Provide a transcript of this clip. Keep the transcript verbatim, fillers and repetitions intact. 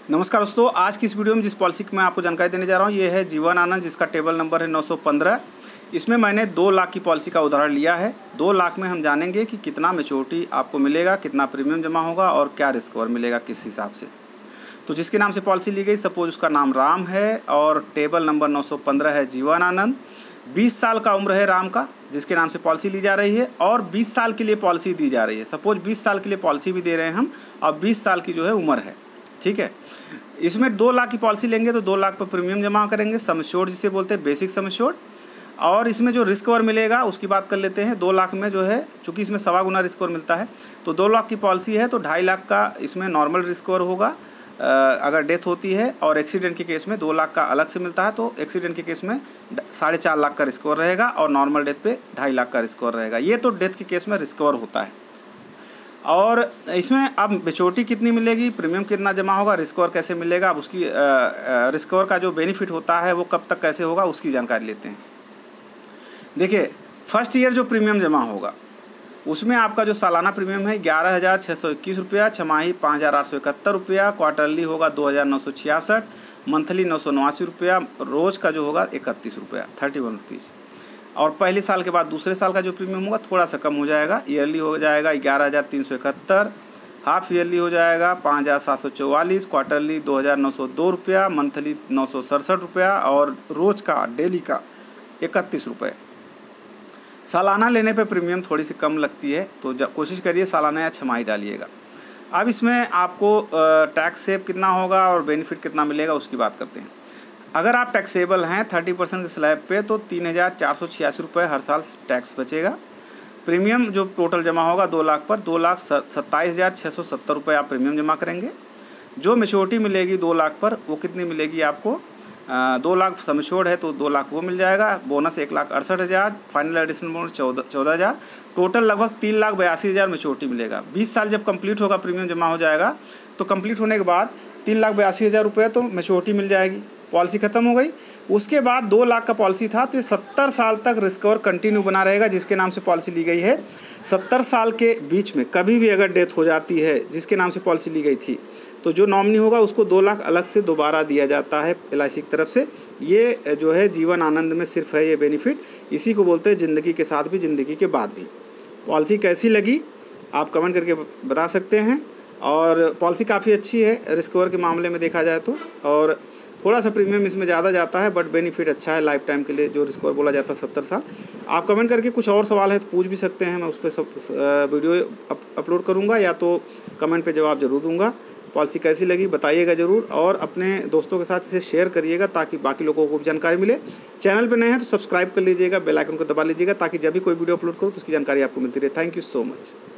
नमस्कार दोस्तों, आज की इस वीडियो में जिस पॉलिसी की मैं आपको जानकारी देने जा रहा हूँ ये है जीवन आनंद, जिसका टेबल नंबर है नौ सौ पंद्रह। इसमें मैंने दो लाख की पॉलिसी का उदाहरण लिया है। दो लाख में हम जानेंगे कि कितना मैच्योरिटी आपको मिलेगा, कितना प्रीमियम जमा होगा और क्या रिस्क कवर मिलेगा किस हिसाब से। तो जिसके नाम से पॉलिसी ली गई, सपोज उसका नाम राम है और टेबल नंबर नौ सौ पंद्रह है जीवन आनंद। बीस साल का उम्र है राम का, जिसके नाम से पॉलिसी ली जा रही है और बीस साल के लिए पॉलिसी दी जा रही है। सपोज बीस साल के लिए पॉलिसी भी दे रहे हैं हम और बीस साल की जो है उम्र है, ठीक है। इसमें दो लाख की पॉलिसी लेंगे तो दो लाख पर प्रीमियम जमा करेंगे, सम एश्योर्ड जिसे बोलते हैं, बेसिक सम एश्योर्ड। और इसमें जो रिस्क कवर मिलेगा उसकी बात कर लेते हैं। दो लाख में जो है, चूँकि इसमें सवा गुना रिस्क कवर मिलता है, तो दो लाख की पॉलिसी है तो ढाई लाख का इसमें नॉर्मल रिस्क कवर होगा अगर डेथ होती है, और एक्सीडेंट के केस में दो लाख का अलग से मिलता है। तो एक्सीडेंट के केस में साढ़े चार लाख का रिस्क कवर रहेगा और नॉर्मल डेथ पे ढाई लाख का रिस्क कवर रहेगा। ये तो डेथ के केस में रिस्क कवर होता है। और इसमें अब मैच्योरिटी कितनी मिलेगी, प्रीमियम कितना जमा होगा, रिस्क कवर कैसे मिलेगा, अब उसकी रिस्क कवर का जो बेनिफिट होता है वो कब तक कैसे होगा उसकी जानकारी लेते हैं। देखिए, फर्स्ट ईयर जो प्रीमियम जमा होगा उसमें आपका जो सालाना प्रीमियम है ग्यारह हज़ार छः सौ इक्कीस रुपया, छमाही पाँच हज़ार आठ सौ इकहत्तर रुपया, क्वार्टरली होगा दो हज़ार नौ सौ छियासठ, मंथली नौ सौ नवासी रुपया, रोज़ का जो होगा इकतीस रुपया थर्टी वन रुपीज़। और पहले साल के बाद दूसरे साल का जो प्रीमियम होगा थोड़ा सा कम हो जाएगा, ईयरली हो जाएगा ग्यारह हज़ार तीन सौ इकहत्तर, हाफ ईयरली हो जाएगा पाँच हज़ार सात सौ चौवालीस, क्वार्टरली दो हज़ार नौ सौ दो रुपया, मंथली नौ सौ सड़सठ रुपया और रोज़ का डेली का इकतीस रुपये। सालाना लेने पे प्रीमियम थोड़ी सी कम लगती है, तो कोशिश करिए सालाना या छमाही डालिएगा। अब इसमें आपको टैक्स सेव कितना होगा और बेनिफिट कितना मिलेगा उसकी बात करते हैं। अगर आप टैक्सेबल हैं थर्टी परसेंट के स्लैब पे तो तीन हज़ार चार सौ छियासी रुपये हर साल टैक्स बचेगा। प्रीमियम जो टोटल जमा होगा दो लाख पर दो लाख सत्ताईस हज़ार छः सौ सत्तर रुपये आप प्रीमियम जमा करेंगे। जो मैच्योरिटी मिलेगी दो लाख पर वो कितनी मिलेगी आपको, दो लाख सम एश्योर्ड है तो दो लाख वो मिल जाएगा, बोनस एक लाख अड़सठ हज़ार, फाइनल एडिशनल बोनस चौदह चौदह हज़ार, टोटल लगभग तीन लाख बयासी हज़ार मैच्योरिटी मिलेगा। बीस साल जब कंप्लीट होगा प्रीमियम जमा हो जाएगा, तो कंप्लीट होने के बाद तीन लाख बयासी हज़ार रुपये तो मैच्योरिटी मिल जाएगी, पॉलिसी ख़त्म हो गई। उसके बाद दो लाख का पॉलिसी था तो ये सत्तर साल तक रिस्क कवर कंटिन्यू बना रहेगा, जिसके नाम से पॉलिसी ली गई है। सत्तर साल के बीच में कभी भी अगर डेथ हो जाती है जिसके नाम से पॉलिसी ली गई थी, तो जो नॉमिनी होगा उसको दो लाख अलग से दोबारा दिया जाता है एल आई सी की तरफ से। ये जो है जीवन आनंद में सिर्फ है ये बेनिफिट, इसी को बोलते हैं ज़िंदगी के साथ भी ज़िंदगी के बाद भी। पॉलिसी कैसी लगी आप कमेंट करके बता सकते हैं। और पॉलिसी काफ़ी अच्छी है रिस्क कवर के मामले में देखा जाए तो, और थोड़ा सा प्रीमियम इसमें ज़्यादा जाता है बट बेनिफिट अच्छा है लाइफ टाइम के लिए। जो रिस्क कवर बोला जाता है सत्तर साल। आप कमेंट करके कुछ और सवाल है तो पूछ भी सकते हैं, मैं उस पर सब वीडियो अप, अपलोड करूँगा या तो कमेंट पे जवाब ज़रूर दूँगा। पॉलिसी कैसी लगी बताइएगा ज़रूर, और अपने दोस्तों के साथ इसे शेयर करिएगा ताकि बाकी लोगों को भी जानकारी मिले। चैनल पे नए हैं तो सब्सक्राइब कर लीजिएगा, बेल आइकन को दबा लीजिएगा ताकि जब भी कोई वीडियो अपलोड करूँ तो उसकी जानकारी आपको मिलती रहे। Thank you so much.